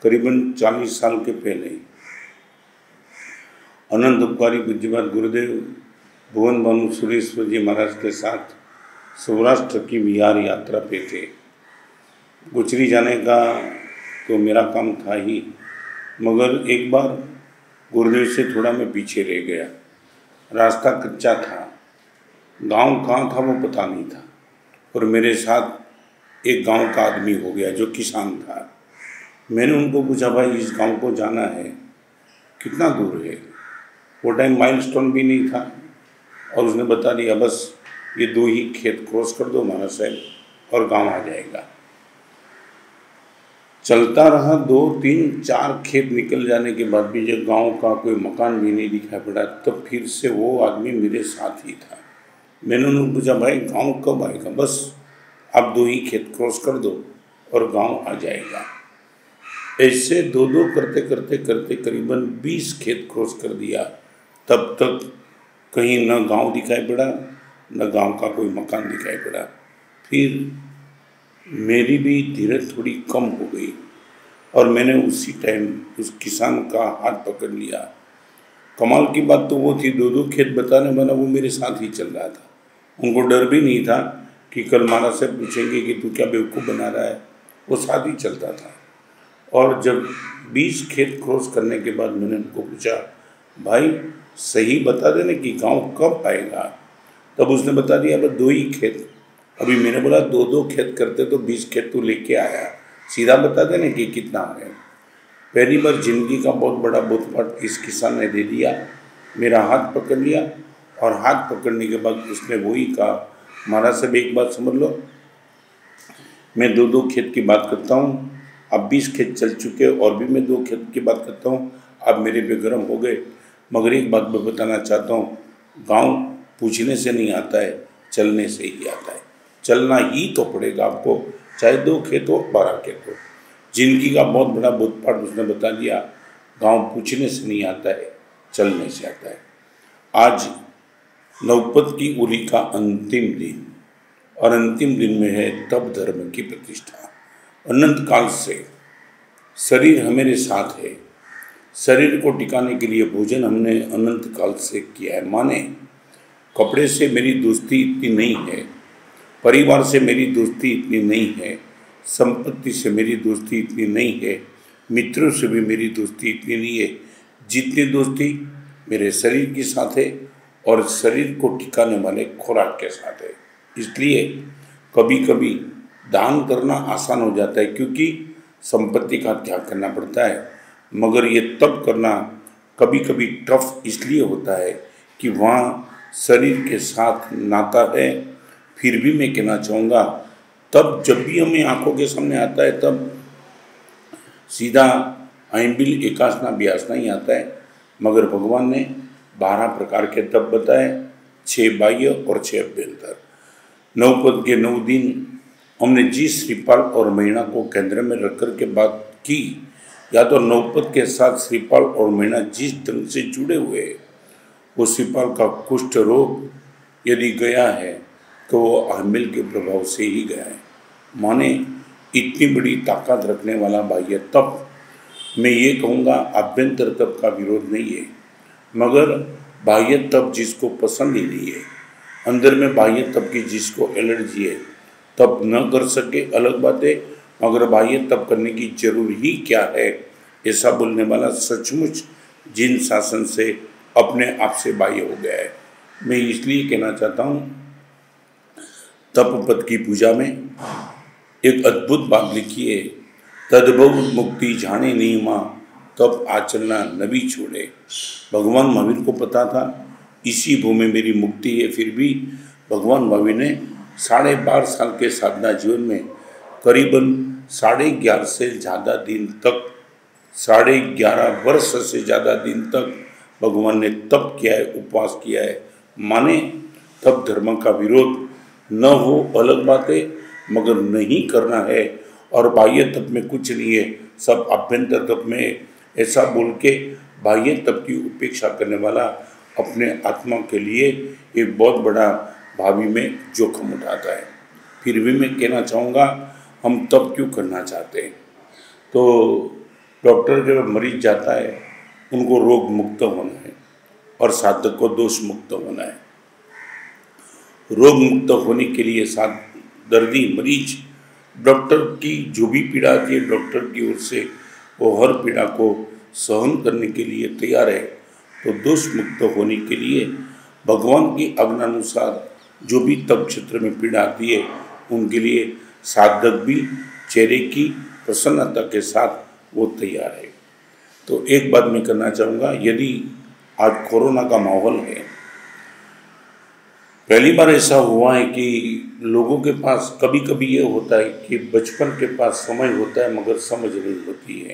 करीबन 40 साल के पहले अनंत उपकारी पूज्यपाद गुरुदेव भुवन भानु सुरेश्वर जी महाराज के साथ सौराष्ट्र की विहार यात्रा पे थे। गुचरी जाने का तो मेरा काम था ही, मगर एक बार गुरुदेव से थोड़ा मैं पीछे रह गया। रास्ता कच्चा था, गांव कहाँ था वो पता नहीं था, और मेरे साथ एक गांव का आदमी हो गया जो किसान था। मैंने उनको पूछा, भाई इस गांव को जाना है, कितना दूर है? वो टाइम माइलस्टोन भी नहीं था, और उसने बता दिया बस ये 2 ही खेत क्रॉस कर दो महाराज साहब और गांव आ जाएगा। चलता रहा, 2, 3, 4 खेत निकल जाने के बाद भी जब गांव का कोई मकान भी नहीं दिखाई पड़ा, तब फिर से वो आदमी मेरे साथ ही था। मैंने उन्हें पूछा, भाई गांव कब आएगा? बस आप 2 ही खेत क्रॉस कर दो और गांव आ जाएगा। ऐसे 2-2 करते करते करते करीबन 20 खेत क्रॉस कर दिया। तब तक कहीं न गांव दिखाई पड़ा, न गांव का कोई मकान दिखाई पड़ा। फिर मेरी भी धीरज थोड़ी कम हो गई और मैंने उसी टाइम उस किसान का हाथ पकड़ लिया। कमाल की बात तो वो थी, 2-2 खेत बताने वाला वो मेरे साथ ही चल रहा था। उनको डर भी नहीं था कि कल महाराज से पूछेंगे कि तू क्या बेवकूफ़ बना रहा है। वो साथ ही चलता था। और जब 20 खेत क्रॉस करने के बाद मैंने उनको पूछा, भाई सही बता देने कि गांव कब आएगा? तब उसने बता दिया, बस 2 ही खेत। अभी मैंने बोला 2-2 खेत करते तो 20 खेत तू लेके आया, सीधा बता देने कि कितना आ रहे। पहली बार जिंदगी का बहुत बड़ा बोधपाठ इस किसान ने दे दिया। मेरा हाथ पकड़ लिया और हाथ पकड़ने के बाद उसने वही कहा, महाराज साहब एक बात समझ लो, मैं 2-2 खेत की बात करता हूँ, अब 20 खेत चल चुके और भी मैं 2 खेत की बात करता हूँ, आप मेरे पे गर्म हो गए। मगर एक बात मैं बताना चाहता हूँ, गांव पूछने से नहीं आता है, चलने से ही आता है। चलना ही तो पड़ेगा आपको, चाहे 2 खेत हो 12 खेत हो। जिंदगी का बहुत बड़ा बोधपाठ उसने बता दिया, गांव पूछने से नहीं आता है, चलने से आता है। आज नवपद की उरी का अंतिम दिन, और अंतिम दिन में है तप धर्म की प्रतिष्ठा। अनंत काल से शरीर हमारे साथ है, शरीर को टिकाने के लिए भोजन हमने अनंत काल से किया है। माने कपड़े से मेरी दोस्ती इतनी नहीं है, परिवार से मेरी दोस्ती इतनी नहीं है, संपत्ति से मेरी दोस्ती इतनी नहीं है, मित्रों से भी मेरी दोस्ती इतनी नहीं है जितनी दोस्ती मेरे शरीर के साथ है और शरीर को टिकाने वाले खुराक के साथ है। इसलिए कभी कभी दान करना आसान हो जाता है, क्योंकि संपत्ति का त्याग करना पड़ता है, मगर ये तब करना कभी कभी टफ इसलिए होता है कि वहाँ शरीर के साथ नाता है। फिर भी मैं कहना चाहूँगा, तब जब भी हमें आंखों के सामने आता है तब सीधा आइंबिल एकासना ब्यासना ही आता है, मगर भगवान ने 12 प्रकार के तप बताए, 6 बाह्य और 6 अभ्यंतर। नवपद के 9 दिन हमने जिस श्रीपाल और महीना को केंद्र में रख कर के बात की, या तो नवपद के साथ श्रीपाल और महीना जिस ढंग से जुड़े हुए, वो श्रीपाल का कुष्ठ रोग यदि गया है तो वो आमिल के प्रभाव से ही गया है। माने इतनी बड़ी ताकत रखने वाला बाह्य तप, मैं ये कहूँगा आभ्यंतर तप का विरोध नहीं है, मगर बाह्य तप जिसको पसंद ही नहीं है, अंदर में बाह्य तप की जिसको एलर्जी है, तप न कर सके अलग बात है, मगर बाह्य तप करने की जरूर ही क्या है, ऐसा बोलने वाला सचमुच जिन शासन से अपने आप से बाह्य हो गया है। मैं इसलिए कहना चाहता हूँ, तप पद की पूजा में एक अद्भुत बात लिखी है, तद्भव मुक्ति जाने नहीं माँ, तप आचरना नबी छोड़े। भगवान महावीर को पता था इसी भूमि में मेरी मुक्ति है, फिर भी भगवान महावीर ने 12.5 साल के साधना जीवन में करीबन 11.5 से ज़्यादा दिन तक, 11.5 वर्ष से ज़्यादा दिन तक भगवान ने तप किया है, उपवास किया है। माने तप धर्म का विरोध न हो अलग बात है, मगर नहीं करना है। और बाह्य तप में कुछ नहीं है, सब आभ्यंतर तप में है, ऐसा बोल के बाह्य तप की उपेक्षा करने वाला अपने आत्मा के लिए एक बहुत बड़ा भावी में जोखिम उठाता है। फिर भी मैं कहना चाहूँगा, हम तप क्यों करना चाहते हैं? तो डॉक्टर के मरीज जाता है, उनको रोग मुक्त होना है और साधक को दोष मुक्त होना है। रोग मुक्त होने के लिए दर्दी मरीज डॉक्टर की जो भी पीड़ा आती है डॉक्टर की ओर से वो हर पीड़ा को सहन करने के लिए तैयार है। तो दोष मुक्त होने के लिए भगवान की आज्ञानुसार जो भी तप क्षेत्र में पीड़ा आती है उनके लिए साधक भी चेहरे की प्रसन्नता के साथ वो तैयार है। तो एक बात मैं करना चाहूँगा, यदि आज कोरोना का माहौल है, पहली बार ऐसा हुआ है कि लोगों के पास कभी कभी ये होता है कि बचपन के पास समय होता है मगर समझ नहीं होती है।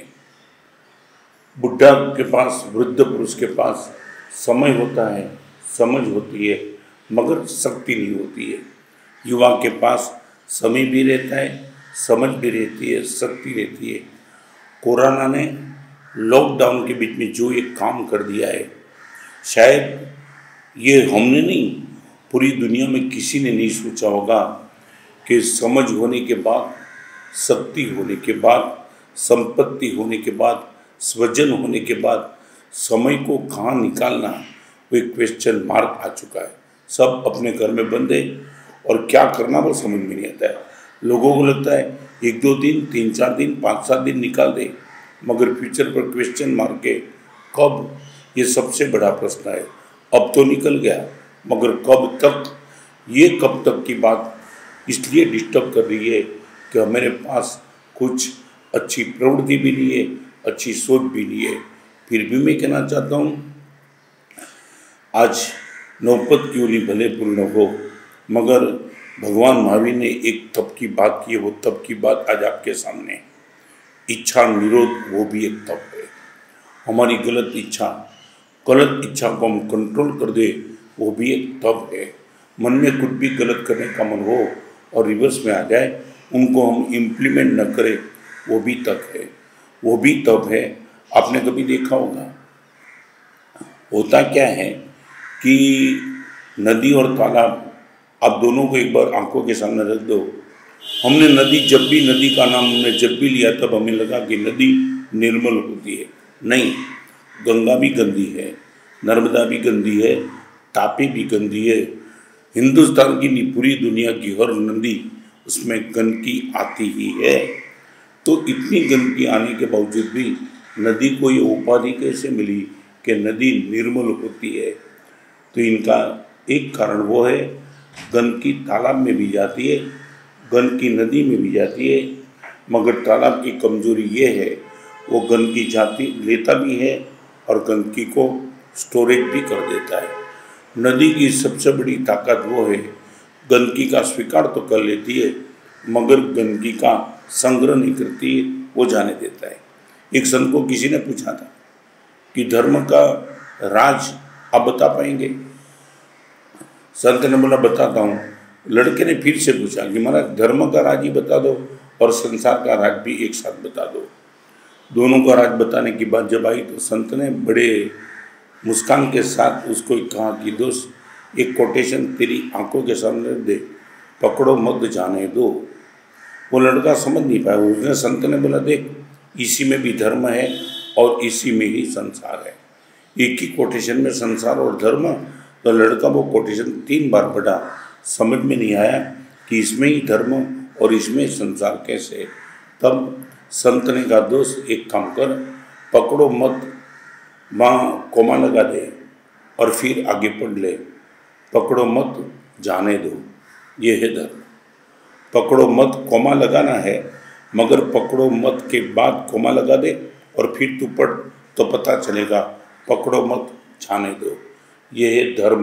बुढ़ा के पास, वृद्ध पुरुष के पास समय होता है, समझ होती है मगर शक्ति नहीं होती है। युवा के पास समय भी रहता है, समझ भी रहती है, शक्ति रहती है। कोरोना ने लॉकडाउन के बीच में जो एक काम कर दिया है, शायद ये हमने नहीं, पूरी दुनिया में किसी ने नहीं सोचा होगा कि समझ होने के बाद, शक्ति होने के बाद, संपत्ति होने के बाद, स्वजन होने के बाद समय को कहाँ निकालना, वो एक क्वेश्चन मार्क आ चुका है। सब अपने घर में बंद है और क्या करना वो समझ में नहीं आता है। लोगों को लगता है 1-2 दिन, 3-4 दिन, 5-7 दिन निकाल दे, मगर फ्यूचर पर क्वेश्चन मार्क के कब, ये सबसे बड़ा प्रश्न है। अब तो निकल गया मगर कब तक, ये कब तक की बात इसलिए डिस्टर्ब कर रही है कि हमारे पास कुछ अच्छी प्रवृत्ति भी नहीं है, अच्छी सोच भी नहीं है। फिर भी मैं कहना चाहता हूँ, आज नौबत क्यों नहीं भले पूर्ण हो, मगर भगवान महावीर ने एक तप की बात की है, वो तप की बात आज आपके सामने। इच्छा निरोध, वो भी एक तप है। हमारी गलत इच्छा को हम कंट्रोल कर दे, वो भी एक तप है। मन में कुछ भी गलत करने का मन हो और रिवर्स में आ जाए, उनको हम इम्प्लीमेंट न करें, वो भी तप है, वो भी तप है। आपने कभी देखा होगा, होता क्या है कि नदी और तालाब, आप दोनों को एक बार आंखों के सामने रख दो। हमने जब भी नदी का नाम हमने जब भी लिया तब हमें लगा कि नदी निर्मल होती है। नहीं, गंगा भी गंदी है, नर्मदा भी गंदी है, तापी भी गंदी है। हिंदुस्तान की नहीं, पूरी दुनिया की हर नदी उसमें गंदगी आती ही है। तो इतनी गंदगी आने के बावजूद भी नदी को ये उपाधि कैसे मिली कि नदी निर्मल होती है? तो इनका एक कारण वो है, गंदगी तालाब में भी जाती है, गंदगी नदी में भी जाती है, मगर तालाब की कमजोरी ये है, वो गंदगी लेता भी है और गंदगी को स्टोरेज भी कर देता है। नदी की सबसे बड़ी ताकत वो है, गंदगी का स्वीकार तो कर लेती है मगर गंदगी का संग्रह नहीं करती, वो जाने देता है। एक संत को किसी ने पूछा था कि धर्म का राज आप बता पाएंगे? संत ने बोला बताता हूँ। लड़के ने फिर से पूछा कि महाराज धर्म का राज ही बता दो और संसार का राज भी एक साथ बता दो। दोनों का राज बताने की बात जब आई तो संत ने बड़े मुस्कान के साथ उसको कहा कि दोस्त, एक कोटेशन तेरी आंखों के सामने दे, पकड़ो मत जाने दो। वो लड़का समझ नहीं पाया। उसने संत ने बोला देख, इसी में भी धर्म है और इसी में ही संसार है। एक ही कोटेशन में संसार और धर्म। तो लड़का वो कोटेशन 3 बार पढ़ा, समझ में नहीं आया कि इसमें ही धर्म और इसमें संसार कैसे। तब संत ने कहा दोस्त एक काम कर, पकड़ो मत वहाँ कोमा लगा दे और फिर आगे पढ़ ले, पकड़ो मत जाने दो, ये है धर्म। पकड़ो मत कोमा लगाना है, मगर पकड़ो मत के बाद कोमा लगा दे और फिर तू पढ़ तो पता चलेगा, पकड़ो मत जाने दो, ये है धर्म।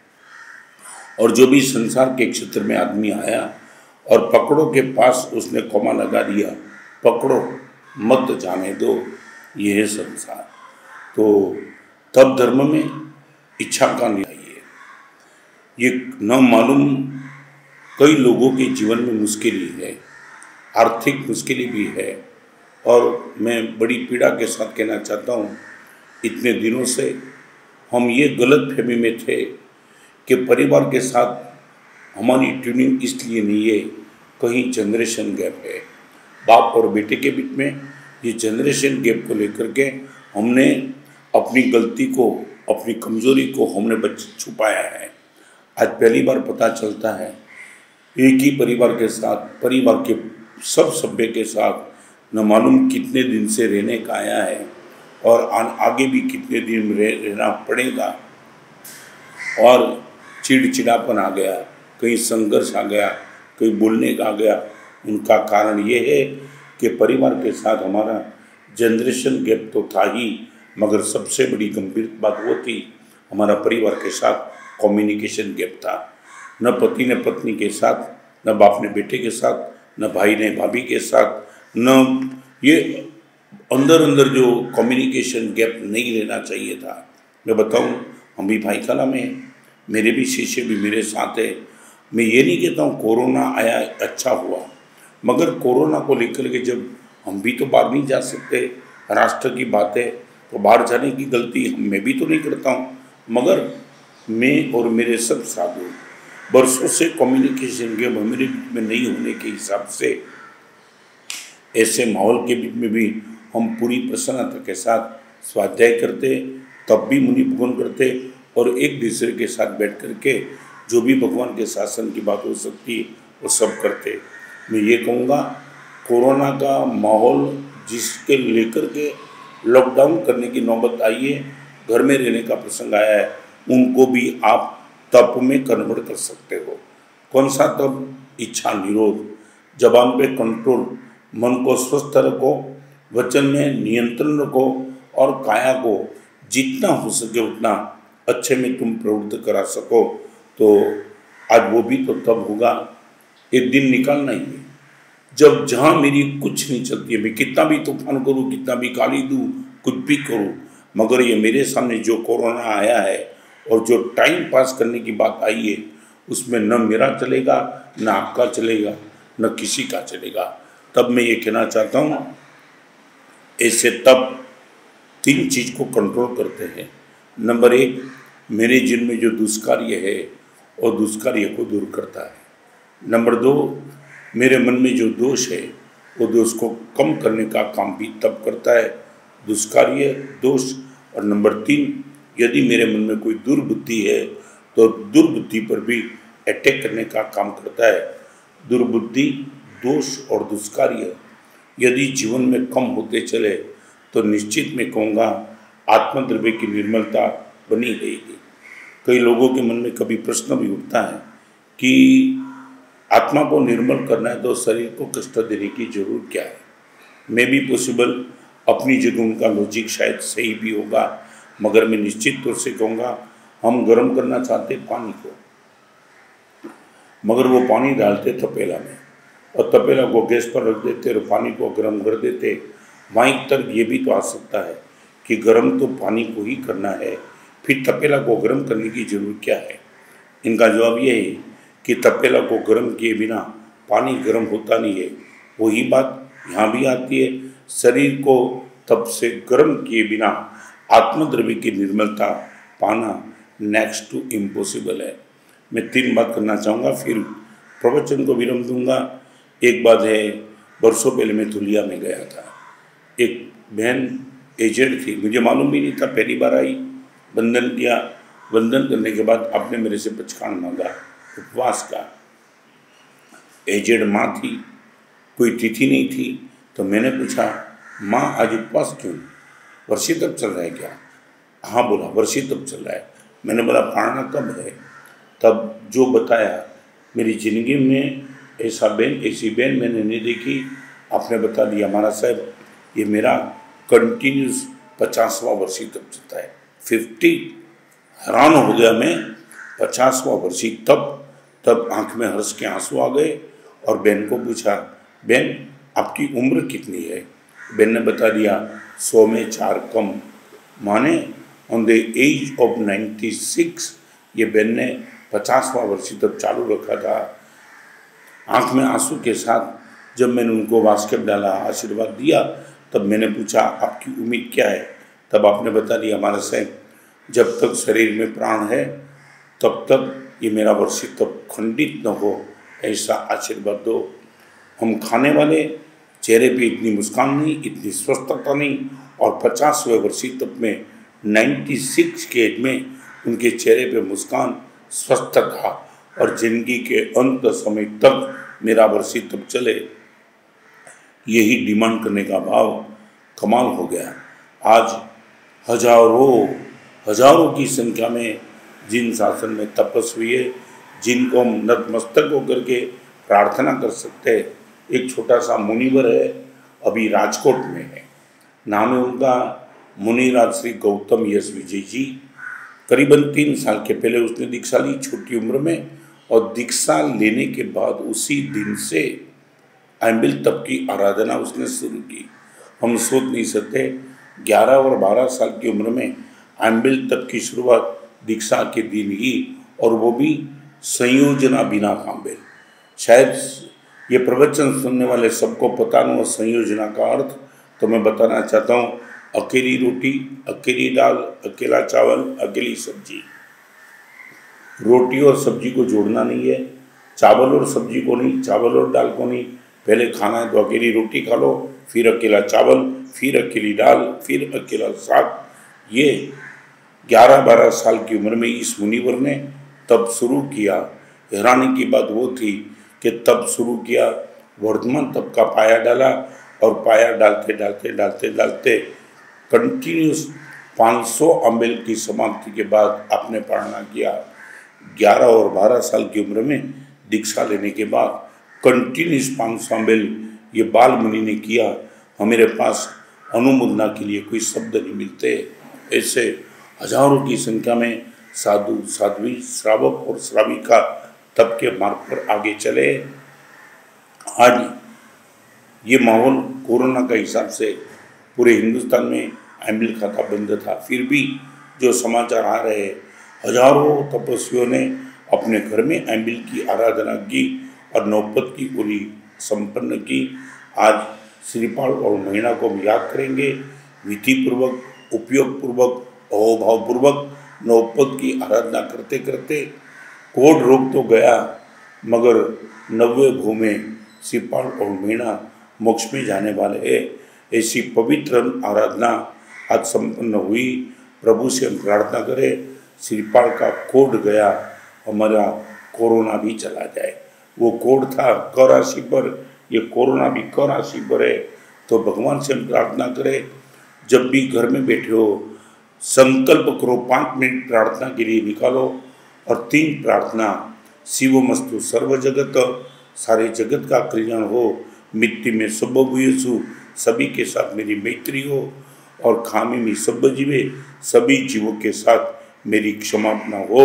और जो भी संसार के क्षेत्र में आदमी आया और पकड़ो के पास उसने कोमा लगा दिया, पकड़ो मत जाने दो, ये है संसार। तो तब धर्म में इच्छा का नहीं है। ये न मालूम कई लोगों के जीवन में मुश्किल ही है, आर्थिक मुश्किल भी है। और मैं बड़ी पीड़ा के साथ कहना चाहता हूँ, इतने दिनों से हम ये गलत फहमी में थे कि परिवार के साथ हमारी ट्यूनिंग इसलिए नहीं है, कहीं जनरेशन गैप है, बाप और बेटे के बीच में, ये जनरेशन गैप को लेकर के हमने अपनी गलती को, अपनी कमजोरी को हमने छुपाया है। आज पहली बार पता चलता है एक ही परिवार के साथ, परिवार के सब सभ्य के साथ न मालूम कितने दिन से रहने का आया है और आगे भी कितने दिन रहना पड़ेगा। और चिड़चिड़ापन आ गया, कहीं संघर्ष आ गया, कहीं बोलने का आ गया। उनका कारण ये है कि परिवार के साथ हमारा जनरेशन गैप तो था ही, मगर सबसे बड़ी गंभीर बात वो थी हमारा परिवार के साथ कम्युनिकेशन गैप था। न पति ने पत्नी के साथ, न बाप ने बेटे के साथ, न भाई ने भाभी के साथ, न ये अंदर अंदर जो कम्युनिकेशन गैप नहीं रहना चाहिए था। मैं बताऊं, हम भी भाई कला में हैं, मेरे भी शिष्य भी मेरे साथ है। मैं ये नहीं कहता हूँ कोरोना आया अच्छा हुआ, मगर कोरोना को लेकर के जब हम भी तो बाहर नहीं जा सकते, राष्ट्र की बात है, तो बाहर जाने की गलती मैं भी तो नहीं करता हूँ, मगर मैं और मेरे सब साधु बरसों से कम्युनिकेशन गैप मेरे बीच में नहीं होने के हिसाब से ऐसे माहौल के बीच में भी हम पूरी प्रसन्नता के साथ स्वाध्याय करते, तब भी मुनि भवन करते और एक दूसरे के साथ बैठ करके जो भी भगवान के शासन की बात हो सकती है वो सब करते। मैं ये कहूँगा कोरोना का माहौल जिसके लेकर के लॉकडाउन करने की नौबत आई है, घर में रहने का प्रसंग आया है, उनको भी आप तप में कन्वर्ट कर सकते हो। कौन सा तप? इच्छा निरोध, जबान पे कंट्रोल, मन को स्वस्थ रखो, वचन में नियंत्रण रखो और काया को जितना हो सके उतना अच्छे में तुम प्रवृत्त करा सको। तो आज वो भी तो तब होगा, एक दिन निकालना ही है जब जहाँ मेरी कुछ नहीं चलती है, मैं कितना भी तूफान करूँ, कितना भी गाली दूँ, कुछ भी करूँ, मगर ये मेरे सामने जो कोरोना आया है और जो टाइम पास करने की बात आई है उसमें न मेरा चलेगा, न आपका चलेगा, न किसी का चलेगा। तब मैं ये कहना चाहता हूँ, ऐसे तब 3 चीज़ को कंट्रोल करते हैं। नंबर 1, मेरे जीवन में जो दुष्कार्य है और दुष्कार्य को दूर करता है। नंबर 2, मेरे मन में जो दोष है वो दोष को कम करने का काम भी तब करता है, दुष्कार्य दोष। और नंबर 3, यदि मेरे मन में कोई दुर्बुद्धि है तो दुर्बुद्धि पर भी अटैक करने का काम करता है। दुर्बुद्धि, दोष और दुष्कार्य यदि जीवन में कम होते चले तो निश्चित मैं कहूँगा आत्मद्रव्य की निर्मलता बनी रहेगी। कई लोगों के मन में कभी प्रश्न भी उठता है कि आत्मा को निर्मल करना है तो शरीर को कष्ट देने की जरूरत क्या है। मैं भी पॉसिबल अपनी जगह उनका लॉजिक शायद सही भी होगा, मगर मैं निश्चित तौर से कहूँगा हम गर्म करना चाहते पानी को, मगर वो पानी डालते तपेला में और तपेला को गैस पर रख देते और पानी को गर्म कर देते। वहीं तक ये भी तो आ सकता है कि गर्म तो पानी को ही करना है, फिर तपेला को गर्म करने की जरूरत क्या है। इनका जवाब ये है कि तपेला को गर्म किए बिना पानी गर्म होता नहीं है। वही बात यहाँ भी आती है, शरीर को तप से गर्म किए बिना आत्मद्रव्य की निर्मलता पाना नेक्स्ट टू इम्पॉसिबल है। मैं 3 बात करना चाहूँगा, फिर प्रवचन को विराम दूंगा। एक बात है, बरसों पहले मैं धुलिया में गया था, एक बहन एजेड थी, मुझे मालूम भी नहीं था, पहली बार आई, बंधन किया, बंधन करने के बाद आपने मेरे से पचखान मांगा उपवास का। एजेड माँ थी, कोई तिथि नहीं थी, तो मैंने पूछा माँ आज उपवास क्यों, वर्षी तक चल रहा है क्या? हाँ बोला वर्षी तक चल रहा है। मैंने बोला पारना कब है? तब जो बताया, मेरी ज़िंदगी में ऐसी बहन मैंने नहीं देखी। आपने बता दिया महाराज साहब ये मेरा कंटिन्यूस 50वां वर्षी तब चलता है, 50। हैरान हो गया मैं, 50वां वर्षी तब आंख में हर्ष के आंसू आ गए और बहन को पूछा बहन आपकी उम्र कितनी है? बहन ने बता दिया 100 में 4 कम, माने ऑन द एज ऑफ 96 ये बहन ने 50वां वर्षी तब चालू रखा था। आंख में आंसू के साथ जब मैंने उनको वास्केट डाला, आशीर्वाद दिया, तब मैंने पूछा आपकी उम्मीद क्या है? तब आपने बता दिया हमारा साहब जब तक शरीर में प्राण है तब तक ये मेरा वर्षी तब खंडित न हो, ऐसा आशीर्वाद दो। हम खाने वाले चेहरे पे इतनी मुस्कान नहीं, इतनी स्वस्थता नहीं, और 50वें वर्षीय तब में 96 के एज में उनके चेहरे पे मुस्कान, स्वस्थ था, और जिंदगी के अंत समय तक मेरा वर्षीय तब चले, यही डिमांड करने का भाव कमाल हो गया। आज हजारों की संख्या में जिन शासन में तपस्वी है, जिनको हम नतमस्तक होकर के प्रार्थना कर सकते हैं, एक छोटा सा मुनिवर है, अभी राजकोट में है, नाम है उनका मुनिराज श्री गौतम यश विजय जी। करीबन 3 साल के पहले उसने दीक्षा ली, छोटी उम्र में, और दीक्षा लेने के बाद उसी दिन से आइंबिल तप की आराधना उसने शुरू की। हम सोच नहीं सकते 11 और 12 साल की उम्र में आइंबिल तप की शुरुआत दीक्षा के दिन ही, और वो भी संयोजना बिना कांबेल। शायद ये प्रवचन सुनने वाले सबको पता न हो संयोजना का अर्थ, तो मैं बताना चाहता हूँ, अकेली रोटी, अकेली दाल, अकेला चावल, अकेली सब्जी। रोटी और सब्जी को जोड़ना नहीं है, चावल और सब्जी को नहीं, चावल और दाल को नहीं। पहले खाना है तो अकेली रोटी खा लो, फिर अकेला चावल, फिर अकेली दाल, फिर अकेला साग। ये 11-12 साल की उम्र में इस मुनिवर ने तब शुरू किया। हैरानी की बात वो थी कि तब शुरू किया, वर्धमान तब का पाया डाला, और पाया डालते कंटिन्यूस 500 अम्बेल की समाप्ति के बाद आपने प्रार्थना किया। 11 और 12 साल की उम्र में दीक्षा लेने के बाद कंटिन्यूस 500 अम्बेल ये बाल मुनि ने किया। हमारे पास अनुमोदना के लिए कोई शब्द नहीं मिलते। ऐसे हजारों की संख्या में साधु, साध्वी, श्रावक और श्राविका तब के मार्ग पर आगे चले। आज ये माहौल कोरोना का हिसाब से पूरे हिंदुस्तान में आइंबिल खाता बंद था, फिर भी जो समाचार आ रहे हैं, हजारों तपस्वियों ने अपने घर में आइंबिल की आराधना की और नौपत की उरी संपन्न की। आज श्रीपाल और महीना को हम याद करेंगे, विधि पूर्वक, उपयोग पूर्वक, अहोभाव पूर्वक नौपत की आराधना करते करते कोढ़ रोग तो गया, मगर 90 भूमि श्रीपाल और महीना मोक्ष में जाने वाले हैं। ऐसी पवित्र आराधना आज संपन्न हुई। प्रभु से हम प्रार्थना करें, श्रीपाल का कोढ़ गया, हमारा कोरोना भी चला जाए। वो कोढ़ था क राशि पर, ये कोरोना भी क राशि पर है। तो भगवान से हम प्रार्थना करें, जब भी घर में बैठे हो संकल्प करो, 5 मिनट प्रार्थना के लिए निकालो, और 3 प्रार्थना, शिवमस्तु सर्व जगत, सारे जगत का कल्याण हो, मिट्टी में सब भूयसु, सभी के साथ मेरी मैत्री हो, और खामी में सब जीवे, सभी जीवों के साथ मेरी क्षमापना हो।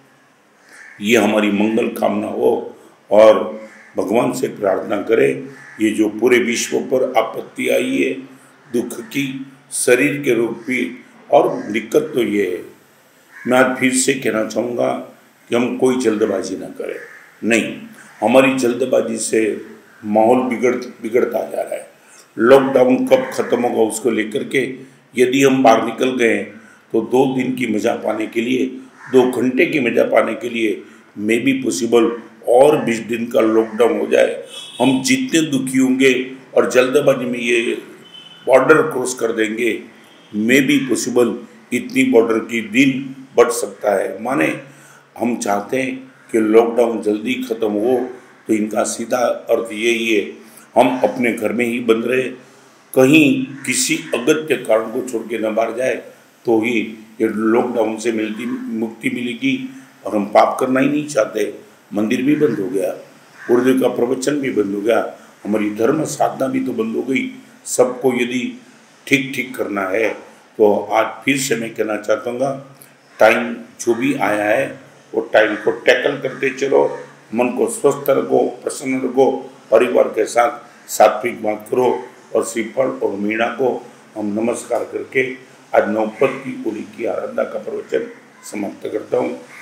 ये हमारी मंगल कामना हो, और भगवान से प्रार्थना करें, ये जो पूरे विश्व पर आपत्ति आई है, दुख की, शरीर के रोग की, और दिक्कत तो ये है, मैं आज फिर से कहना चाहूँगा कि हम कोई जल्दबाजी ना करें। नहीं, हमारी जल्दबाजी से माहौल बिगड़ता जा रहा है। लॉकडाउन कब खत्म होगा उसको लेकर के यदि हम बाहर निकल गए तो 2 दिन की मजा पाने के लिए, 2 घंटे की मजा पाने के लिए मे बी पॉसिबल और 20 दिन का लॉकडाउन हो जाए। हम जितने दुखी होंगे और जल्दबाजी में ये बॉर्डर क्रॉस कर देंगे, मे बी पॉसिबल इतनी बॉर्डर की दिन बढ़ सकता है। माने हम चाहते हैं कि लॉकडाउन जल्दी खत्म हो, तो इनका सीधा अर्थ यही है, हम अपने घर में ही बंद रहे, कहीं किसी अगत्य कारण को छोड़ के न बाहर जाए, तो ही ये लॉकडाउन से मुक्ति मिलेगी। और हम पाप करना ही नहीं चाहते। मंदिर भी बंद हो गया, गुरुदेव का प्रवचन भी बंद हो गया, हमारी धर्म साधना भी तो बंद हो गई। सबको यदि ठीक करना है तो आज फिर से मैं कहना चाहता हूँ, टाइम जो भी आया है वो टाइम को टैकल करते चलो, मन को स्वस्थ रखो, प्रसन्न रखो, परिवार के साथ सात्विक बात करो। और श्रीफल और मीणा को हम नमस्कार करके आज नौपत की उरी की आराधना का प्रवचन समाप्त करता हूँ।